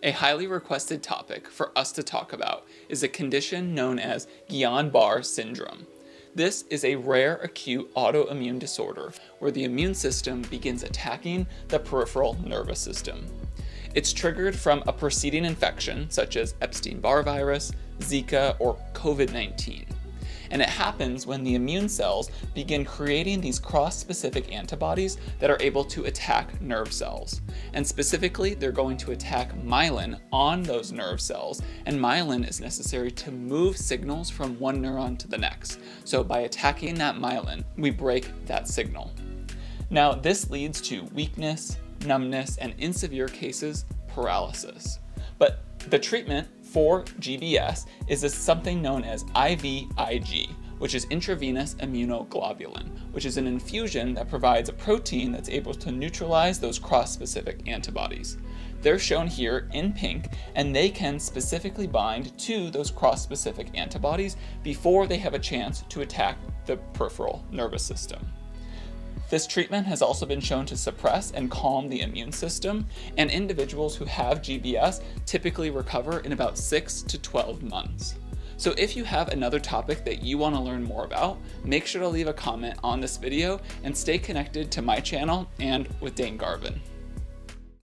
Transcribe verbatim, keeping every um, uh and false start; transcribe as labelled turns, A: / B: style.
A: A highly requested topic for us to talk about is a condition known as Guillain-Barré Syndrome. This is a rare acute autoimmune disorder where the immune system begins attacking the peripheral nervous system. It's triggered from a preceding infection such as Epstein-Barr virus, Zika, or COVID nineteen. And it happens when the immune cells begin creating these cross-specific antibodies that are able to attack nerve cells. And specifically, they're going to attack myelin on those nerve cells, and myelin is necessary to move signals from one neuron to the next. So by attacking that myelin, we break that signal. Now, this leads to weakness, numbness, and in severe cases, paralysis. But the treatment for G B S is a, something known as I V I G, which is intravenous immunoglobulin, which is an infusion that provides a protein that's able to neutralize those cross-specific antibodies. They're shown here in pink, and they can specifically bind to those cross-specific antibodies before they have a chance to attack the peripheral nervous system. This treatment has also been shown to suppress and calm the immune system, and individuals who have G B S typically recover in about six to twelve months. So if you have another topic that you want to learn more about, make sure to leave a comment on this video and stay connected to my channel and with Dane Garvin.